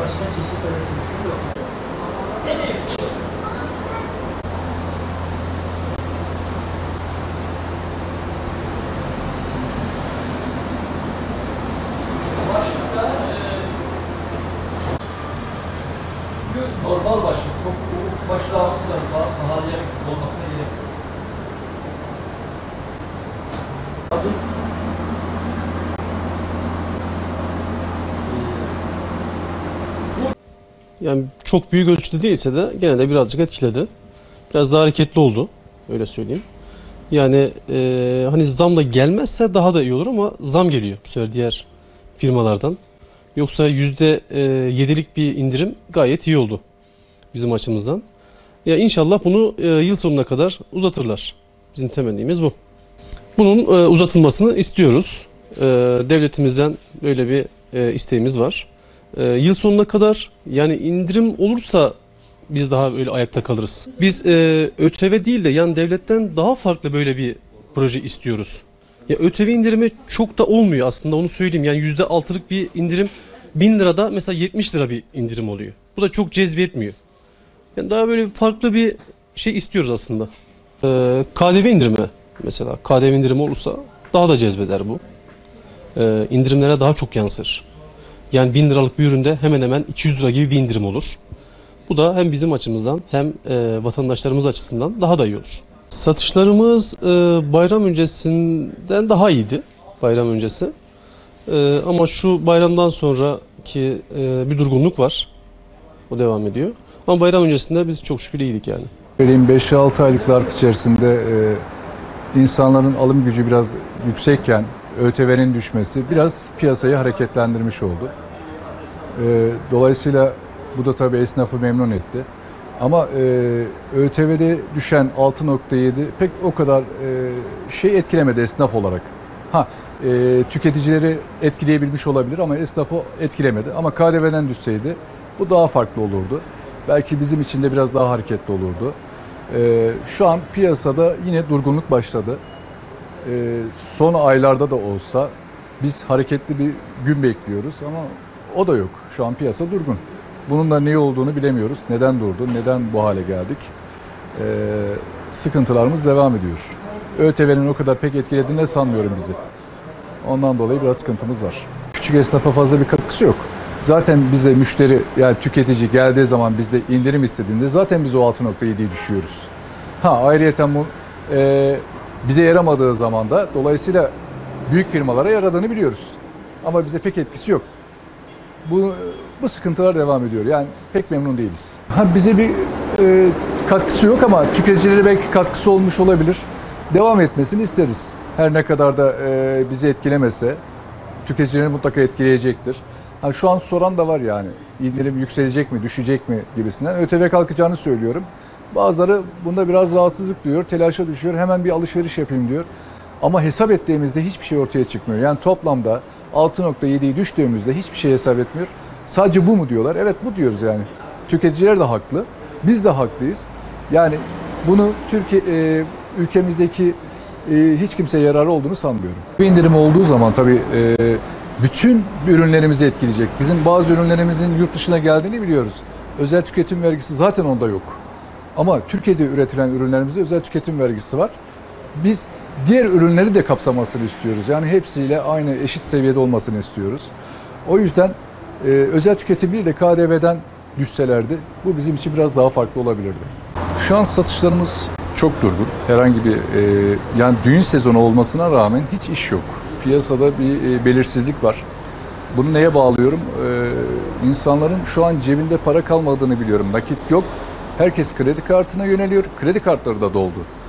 Başka çeşit öğretim yok. En büyük şey. Başlıkta normal başlık. Çok başlığa baktılar. Pahalıya olmasına gerek yok. Lazım. Yani çok büyük ölçüde değilse de gene de birazcık etkiledi. Biraz daha hareketli oldu. Öyle söyleyeyim. Yani hani zam da gelmezse daha da iyi olur ama zam geliyor bu sefer diğer firmalardan. Yoksa %7'lik bir indirim gayet iyi oldu bizim açımızdan. Ya inşallah bunu yıl sonuna kadar uzatırlar. Bizim temennimiz bu. Bunun uzatılmasını istiyoruz. Devletimizden böyle bir isteğimiz var. Yıl sonuna kadar yani indirim olursa biz daha böyle ayakta kalırız. Biz ÖTV değil de yani devletten daha farklı böyle bir proje istiyoruz. Ya ÖTV indirimi çok da olmuyor aslında, onu söyleyeyim. Yani %6'lık bir indirim 1000 lirada mesela 70 lira bir indirim oluyor. Bu da çok cezbetmiyor. Yani daha böyle farklı bir şey istiyoruz aslında. KDV indirimi mesela. KDV indirimi olursa daha da cezbeder bu. İndirimlere daha çok yansır. Yani 1000 liralık bir üründe hemen hemen 200 lira gibi bir indirim olur. Bu da hem bizim açımızdan hem vatandaşlarımız açısından daha da iyi olur. Satışlarımız bayram öncesinden daha iyiydi. Bayram öncesi. Ama şu bayramdan sonraki bir durgunluk var. O devam ediyor. Ama bayram öncesinde biz çok şükür iyiydik yani. Vereyim 5-6 aylık zarf içerisinde insanların alım gücü biraz yüksekken ÖTV'nin düşmesi biraz piyasayı hareketlendirmiş oldu. Dolayısıyla bu da tabii esnafı memnun etti. Ama ÖTV'de düşen 6.7 pek o kadar şey etkilemedi esnaf olarak. Tüketicileri etkileyebilmiş olabilir ama esnafı etkilemedi. Ama KDV'den düşseydi bu daha farklı olurdu. Belki bizim için de biraz daha hareketli olurdu. Şu an piyasada yine durgunluk başladı. Son aylarda da olsa biz hareketli bir gün bekliyoruz ama o da yok. Şu an piyasa durgun. Bunun da ne olduğunu bilemiyoruz. Neden durdu, neden bu hale geldik? Sıkıntılarımız devam ediyor. ÖTV'nin o kadar pek etkilediğini sanmıyorum bizi. Ondan dolayı biraz sıkıntımız var. Küçük esnafa fazla bir katkısı yok. Zaten bize müşteri, yani tüketici geldiği zaman bizde indirim istediğinde zaten biz o 6.7'yi düşüyoruz. Ayrıyeten bu bize yaramadığı zaman da dolayısıyla büyük firmalara yaradığını biliyoruz. Ama bize pek etkisi yok. Bu sıkıntılar devam ediyor. Yani pek memnun değiliz. Bize bir katkısı yok ama tüketicilere belki katkısı olmuş olabilir. Devam etmesini isteriz. Her ne kadar da bizi etkilemese tüketicileri mutlaka etkileyecektir. Şu an soran da var yani. İndirim yükselecek mi, düşecek mi gibisinden. ÖTV kalkacağını söylüyorum. Bazıları bunda biraz rahatsızlık duyuyor, telaşa düşüyor. Hemen bir alışveriş yapayım diyor. Ama hesap ettiğimizde hiçbir şey ortaya çıkmıyor. Yani toplamda 6.7'yi düştüğümüzde hiçbir şey hesap etmiyor. Sadece bu mu diyorlar? Evet, bu diyoruz yani. Tüketiciler de haklı. Biz de haklıyız. Yani bunu ülkemizdeki hiç kimseye yararı olduğunu sanmıyorum. Bu indirim olduğu zaman tabii bütün ürünlerimizi etkileyecek. Bizim bazı ürünlerimizin yurt dışına geldiğini biliyoruz. Özel tüketim vergisi zaten onda yok. Ama Türkiye'de üretilen ürünlerimizde özel tüketim vergisi var. Biz diğer ürünleri de kapsamasını istiyoruz. Yani hepsiyle aynı eşit seviyede olmasını istiyoruz. O yüzden özel tüketim değil de KDV'den düşselerdi bu bizim için biraz daha farklı olabilirdi. Şu an satışlarımız çok durgun. Herhangi bir yani düğün sezonu olmasına rağmen hiç iş yok. Piyasada bir belirsizlik var. Bunu neye bağlıyorum? İnsanların şu an cebinde para kalmadığını biliyorum. Nakit yok. Herkes kredi kartına yöneliyor. Kredi kartları da doldu.